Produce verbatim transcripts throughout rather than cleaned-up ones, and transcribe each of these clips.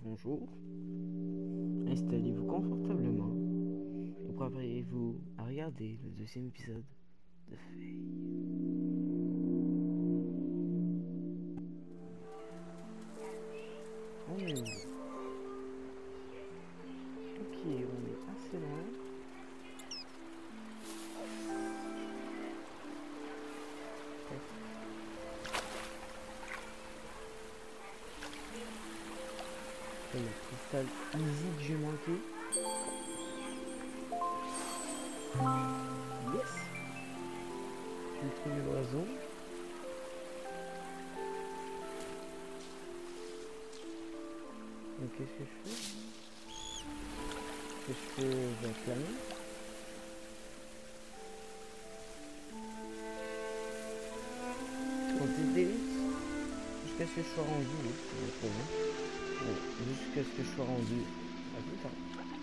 bonjour. Installez-vous confortablement et préparez-vous à regarder le deuxième épisode de Faye. On est où? Ok, on est assez loin. Le cristal easy que j'ai manqué. Yes! J'ai trouvé l'oiseau. Donc qu'est-ce que je fais? Qu'est-ce que je fais avec la main? On t'aide jusqu'à ce que je sois rendu, oui, c'est trop bien. Bon, jusqu'à ce que je sois rendu à tout temps.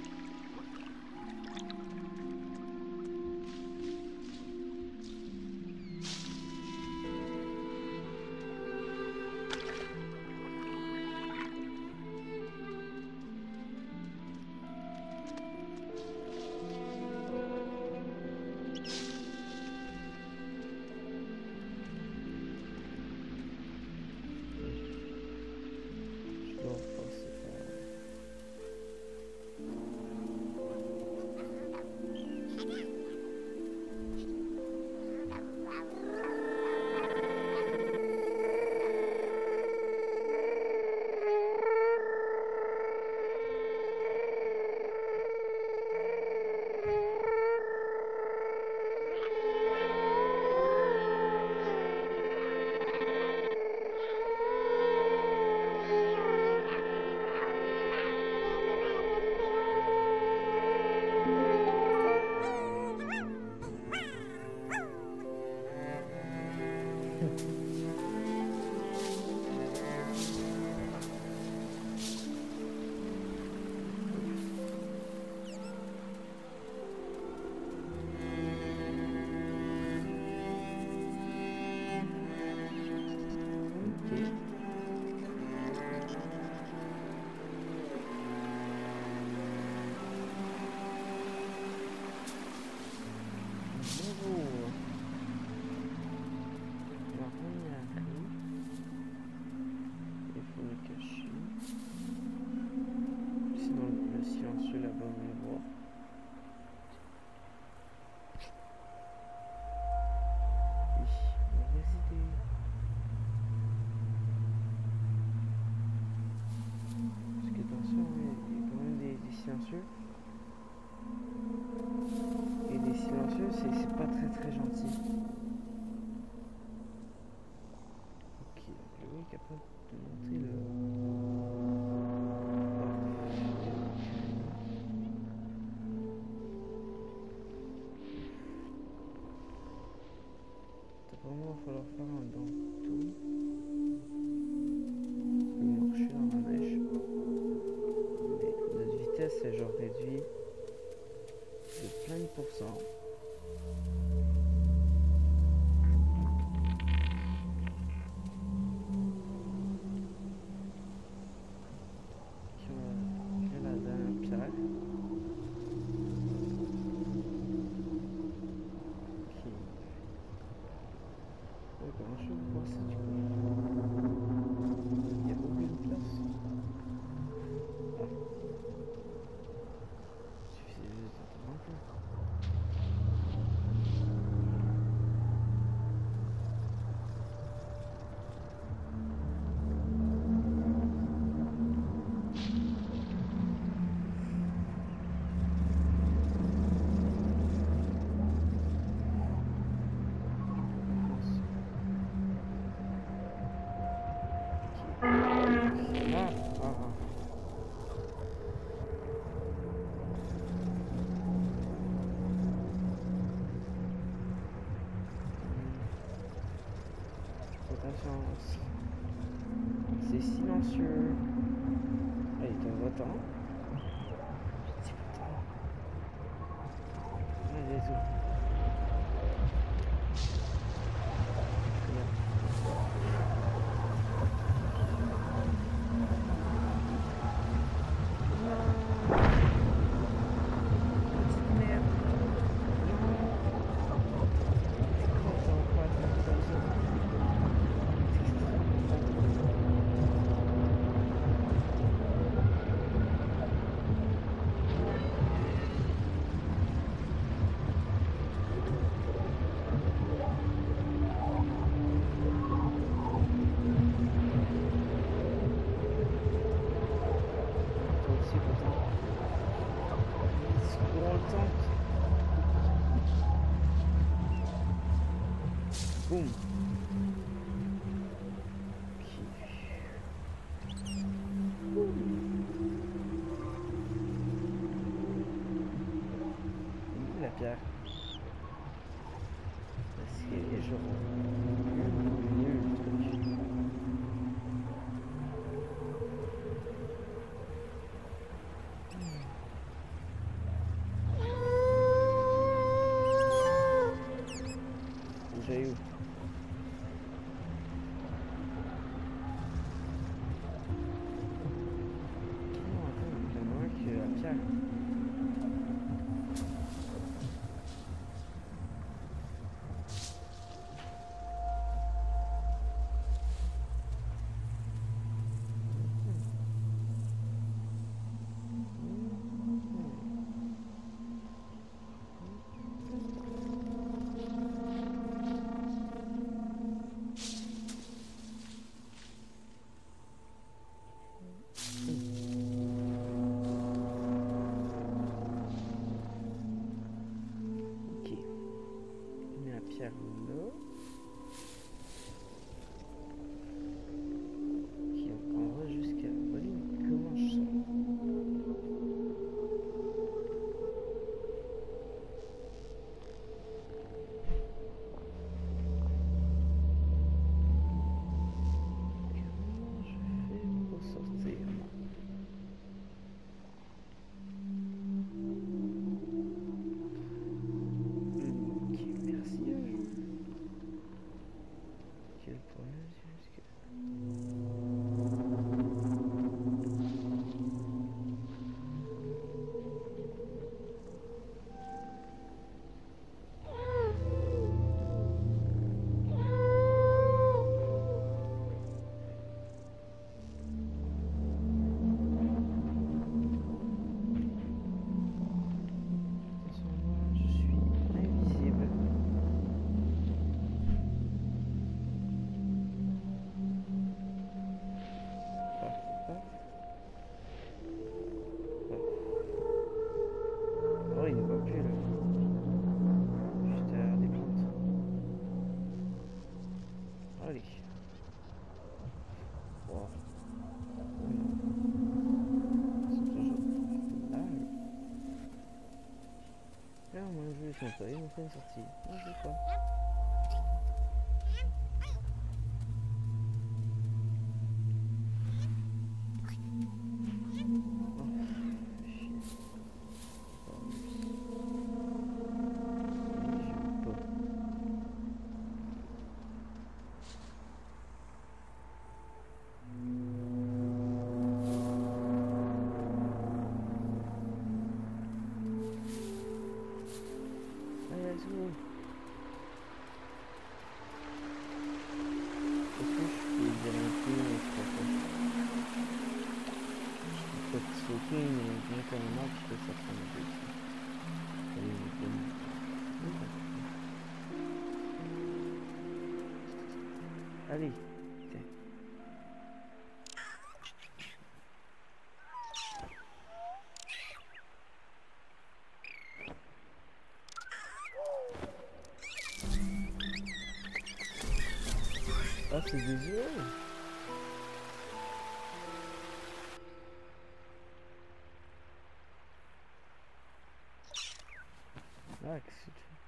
Et les silencieux, c'est pas très très gentil. Ok, donc le oui est capable de monter le... Apparemment, il va falloir faire un dans tout. Marcher dans la neige. Mais notre vitesse est genre réduite de plein de pourcents. J'ai la dernière pierre. Ok. Ouais, comment je vais voir ça du coup? Il n'y a aucune place. Ah. Il suffisait juste d'attendre un peu. C'est silencieux. Allez, t'en va-t'en. Petit va-t'en. Allez, zo. Boum. La pierre. Parce que je mieux le truc. J'ai eu. Non, attends, il y en a un qui est la pierre. Ils sont pas, ils m'ont fait une sortie. Non, je sais pas. Allez, tiens. Ah, c'est des yeux. Ah, qu'est-ce que tu fais?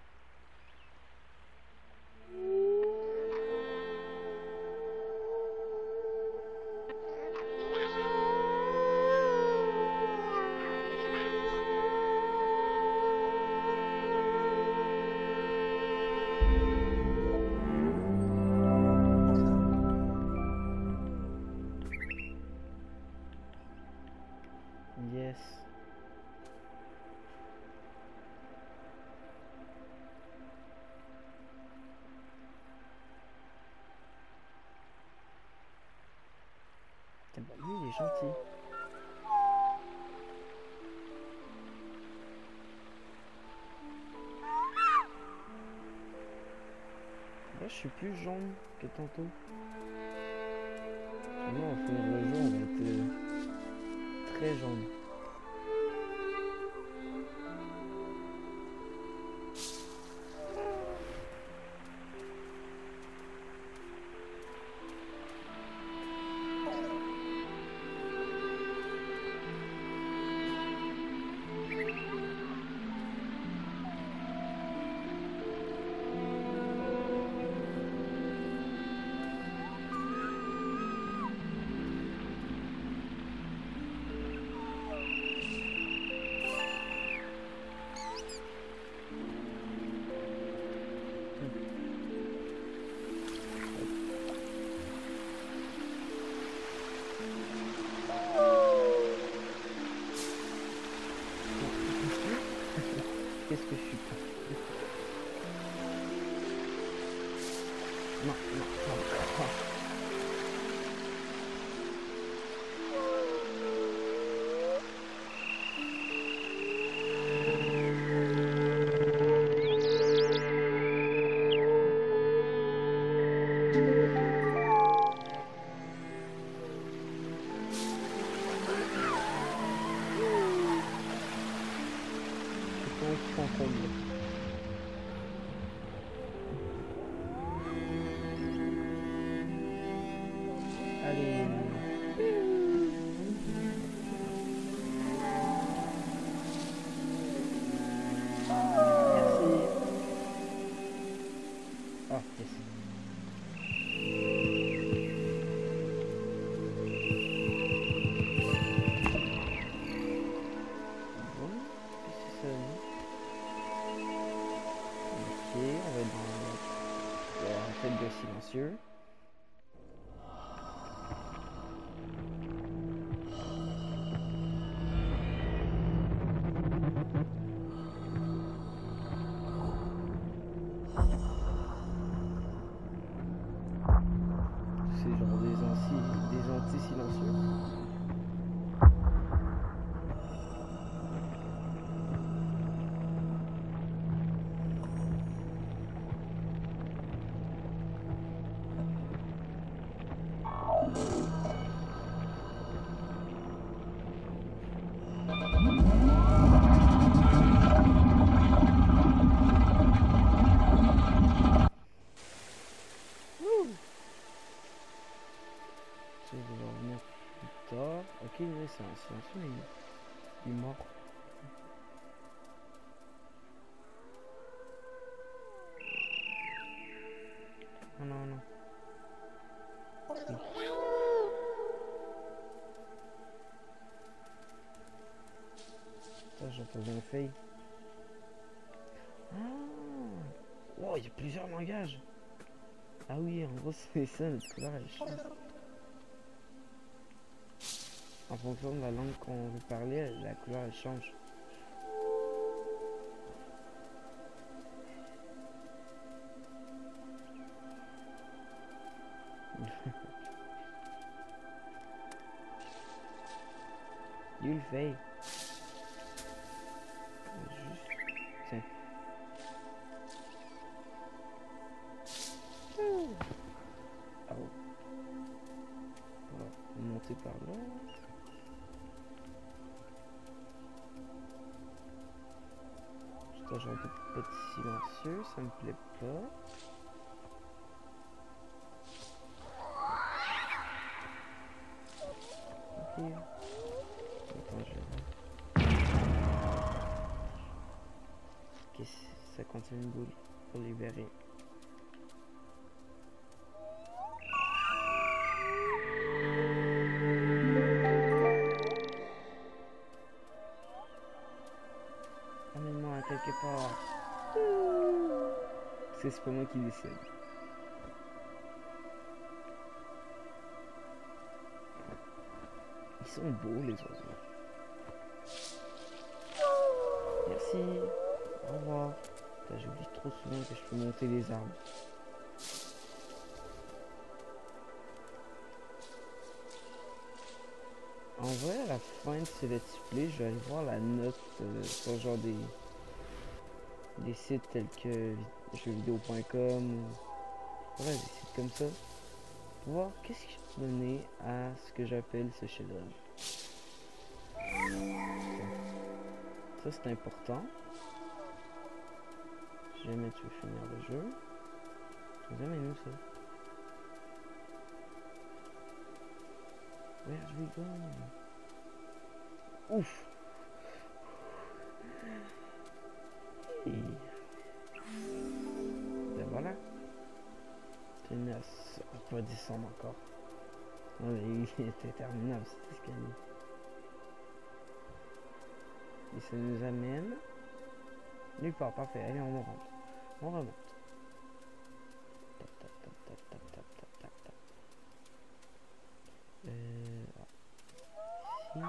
Yes. Bah lui il est gentil. Là je suis plus jaune que tantôt. Vraiment au fond le jour on va être euh, très jaune. anti, des anti-silencieux. Je vais revenir plus tard. Ok, c'est un silencieux, mais il est mort. Oh non, non. Oui. Ça, j'entends un feuille. Ah! Oh, il y a plusieurs langages. Ah oui, en gros, c'est ça, notre couleur, elle change. En fonction de la langue qu'on veut parler, la couleur, elle change. Il le fait. Juste... Tiens. Ah oh. On va monter par là. Juste un genre de petit silencieux, ça me plaît pas. Ok. Attends, je vais... Ok, ça contient une boule pour libérer. Amène-moi à quelque part. C'est pas moi qui décide. Ils sont beaux les oiseaux. Merci. Au revoir. J'oublie trop souvent que je peux monter les arbres. En vrai, à la fin de ce let's play, je vais aller voir la note euh, sur genre des, des sites tels que jeux vidéo point com ou ouais, des sites comme ça. Pour voir qu'est-ce qui peut donner à ce que j'appelle ce chef-d'œuvre. Ça c'est important. Si jamais tu veux finir le jeu. Tu mais nous ça. Where do we go? Ouf! Et... Ben voilà. Tenace. On va descendre encore. Non mais il est interminable cet escalier. Et ça nous amène nulle part. Parfait. Allez, on remonte. On remonte. Tap, tap, tap, tap, tap, tap, tap, tap, tap. Euh... Ici.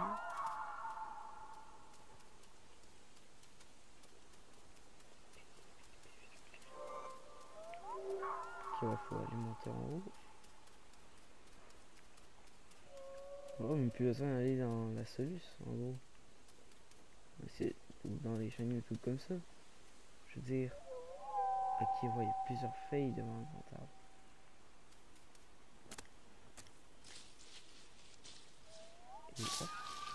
Ok, il faut aller monter en haut. Oh, mais plus besoin d'aller dans la soluce, en gros. C'est dans les chaînes YouTube comme ça. Je veux dire. Ok, il y a plusieurs feuilles devant le portable. Et hop.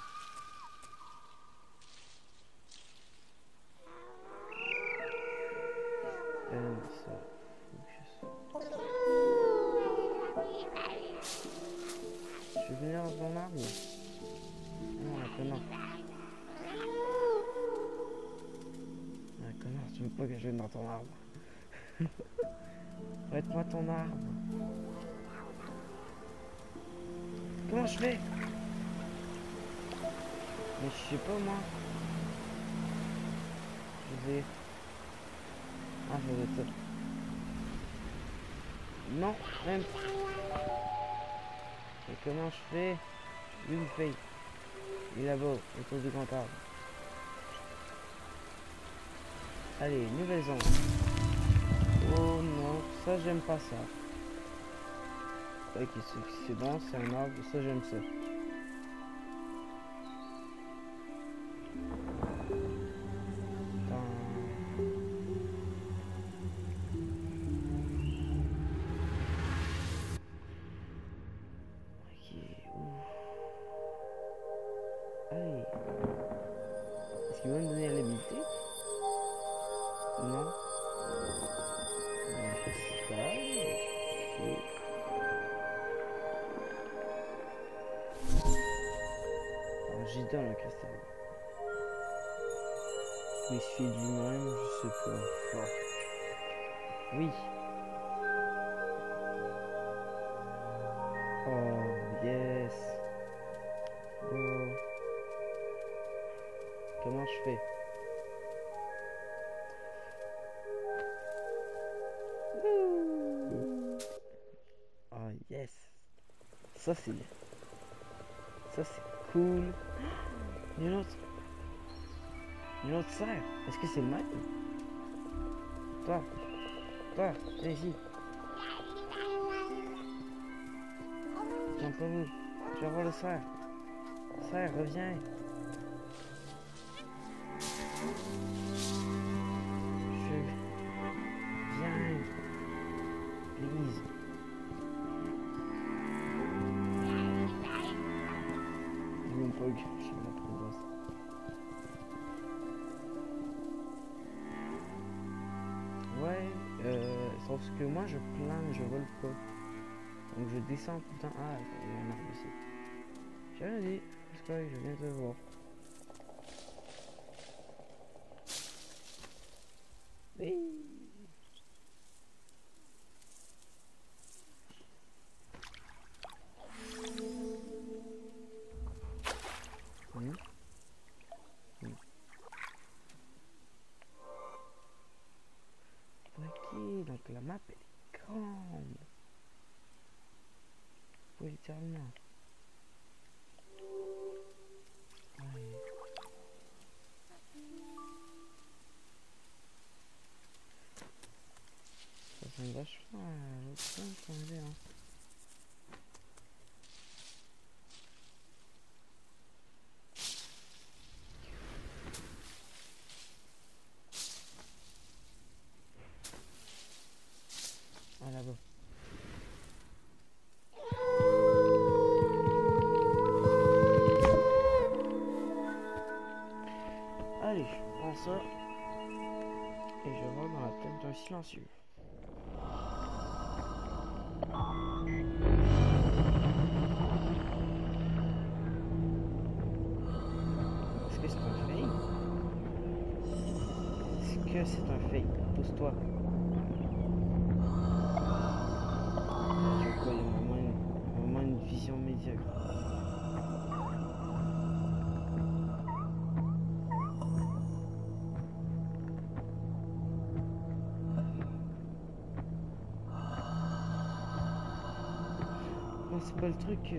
Euh, ça. Faut que je... Je vais venir dans ton arbre. Non, la connard. La connard, tu veux pas que je vienne dans ton arbre. Prête-moi ton arbre. Comment je fais? Mais je sais pas moi. Je vais... Ah, je vais ça. Non, même. Et comment je fais? Une feuille. Il est là-bas, autour du grand arbre. Allez, nouvelle zone. Oh non, ça j'aime pas ça. Ok, c'est bon, c'est un arbre, ça j'aime ça. Est-ce qu'il va me donner l'habilité? Non. Un cristal. Ok. Alors j'y donne un cristal. Mais il se fait de lui-même, je sais pas. Fort. Oui. Oh yes. Oh. Comment je fais? Oh yes. Ça c'est bien. Ça c'est cool. Il y a une autre. Une autre serre. Est-ce que c'est le même? Toi. Toi. Viens ici. Viens pas vous. Je vais voir le cerf. Cerf, reviens. Je viens. Please. Je veux pas que je me prenne ça. Ouais, euh, sauf que moi je plane, je vole pas. Donc je descends tout le temps. Ah, il y a un arbre ici. J'ai rien dit. C'est correct, je viens de te voir. Oui. Mmh. Mmh. Ok, donc la map elle est grande. Oui, littéralement. Ouais. Ça ressemble vachement à l'autre point qu'on avait, hein. Ah, là-bas. Allez, je prends ça. Et je vais dans la tête d'un silencieux. Est-ce que c'est un fake? Est-ce que c'est un fake? Pousse-toi. Je vois quoi, il y a vraiment une, vraiment une vision médiocre. Non, c'est pas le truc. Que...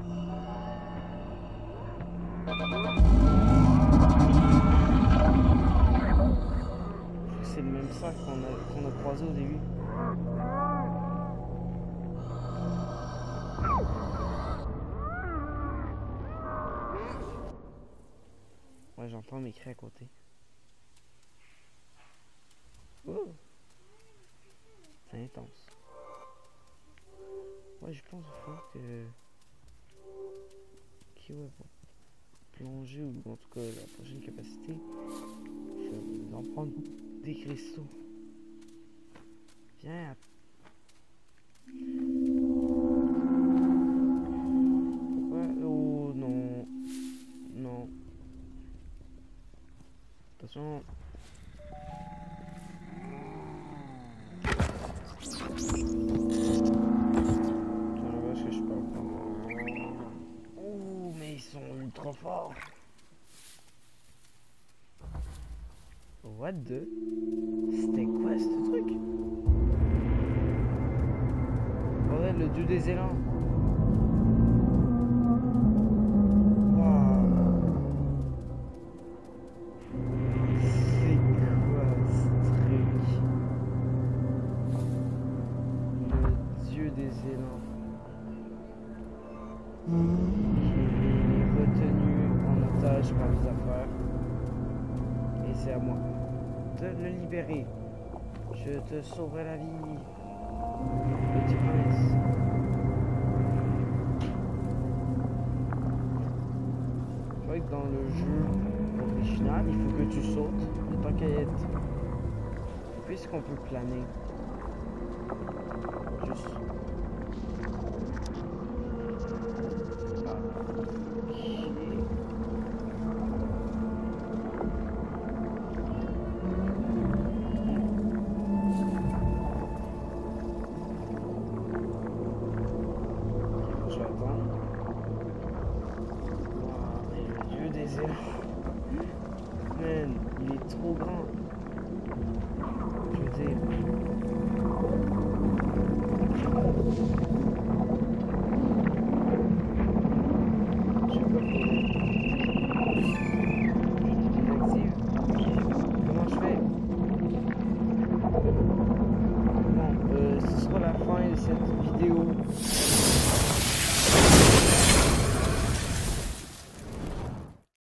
C'est le même sac qu'on a, qu'on a croisé au début. Ouais, j'entends mes cris à côté. Oh. C'est intense. Ouais, je pense qu'il faut que... Ok, ouais, pour plonger, ou en tout cas la prochaine capacité, il faut en prendre des cristaux. Viens. Pourquoi? Oh non. Non. Attention. Trop fort. What the? C'était quoi ce truc? Ouais, le dieu des élans. Wow. C'est quoi ce truc? Le dieu des élans. qui est retenu en otage par les affaires. Et c'est à moi de le libérer. Je te sauverai la vie, petit prince. Je vois que dans le jeu original, il faut que tu sautes, mais tant qu'à être. Puisqu'on peut planer. Juste. Ah. Ok. Je vais attendre. Wow, le lieu des éléphants. Man, il est trop grand. Je veux dire.